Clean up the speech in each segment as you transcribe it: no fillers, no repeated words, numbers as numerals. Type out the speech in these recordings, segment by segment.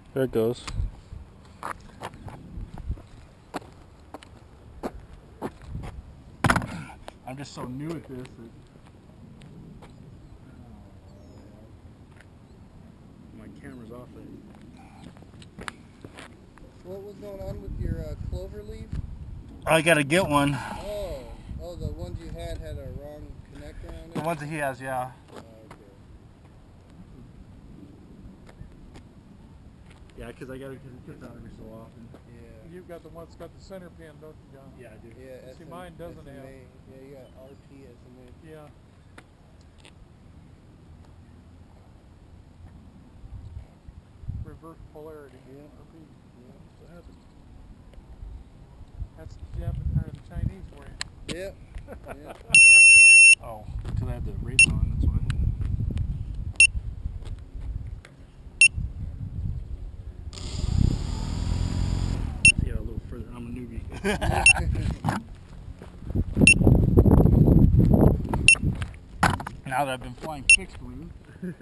There it goes. I'm just so new at this. My camera's off it. What was going on with your clover leaf? I gotta get one. Oh, the ones you had a wrong connector on it? The ones that he has, yeah. Okay. Yeah, because I gotta get that every so often. Yeah. You've got the one that's got the center pin, don't you, John? Yeah, I do. Yeah, See, mine doesn't SMA. have. Yeah, you got RT SMA. Yeah. Reverse polarity. Yeah. RP. Yeah. What happened? That's the Japanese or the Chinese for you. Yep. Yeah. Oh, because I had the race on, that's why. Let's get a little further. I'm a newbie. Now that I've been flying fixed wing.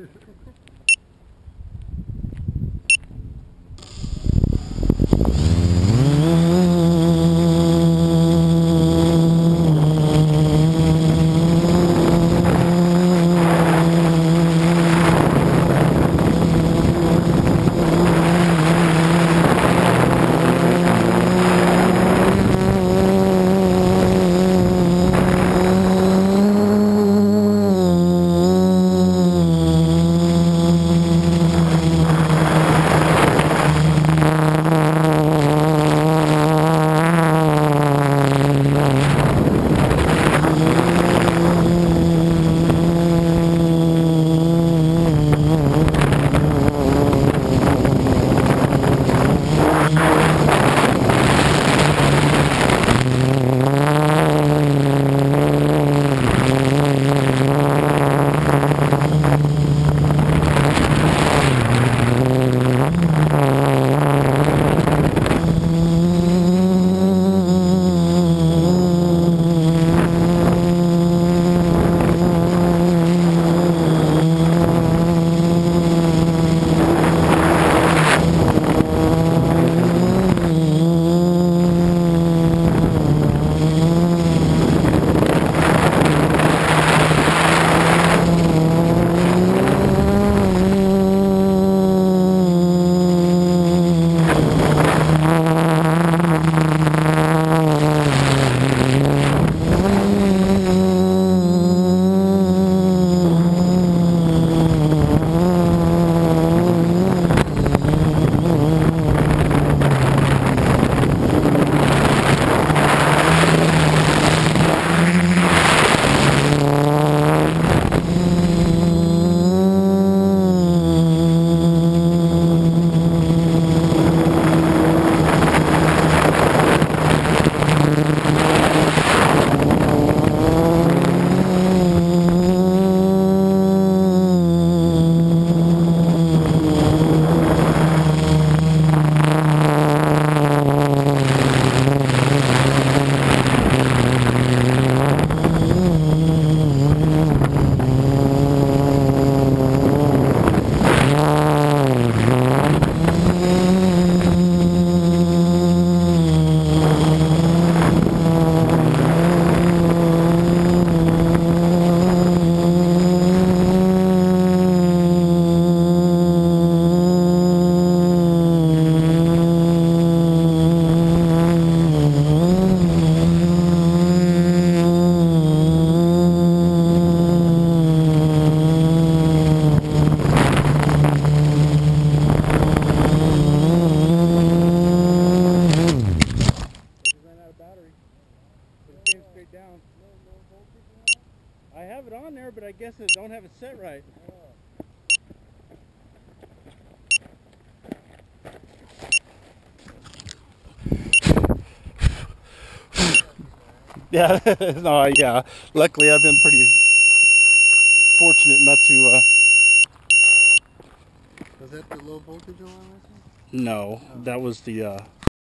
Down. I have it on there, but I guess I don't have it set right. Yeah, no, yeah. Luckily, I've been pretty fortunate not to. Was that the low voltage alarm? No, that was the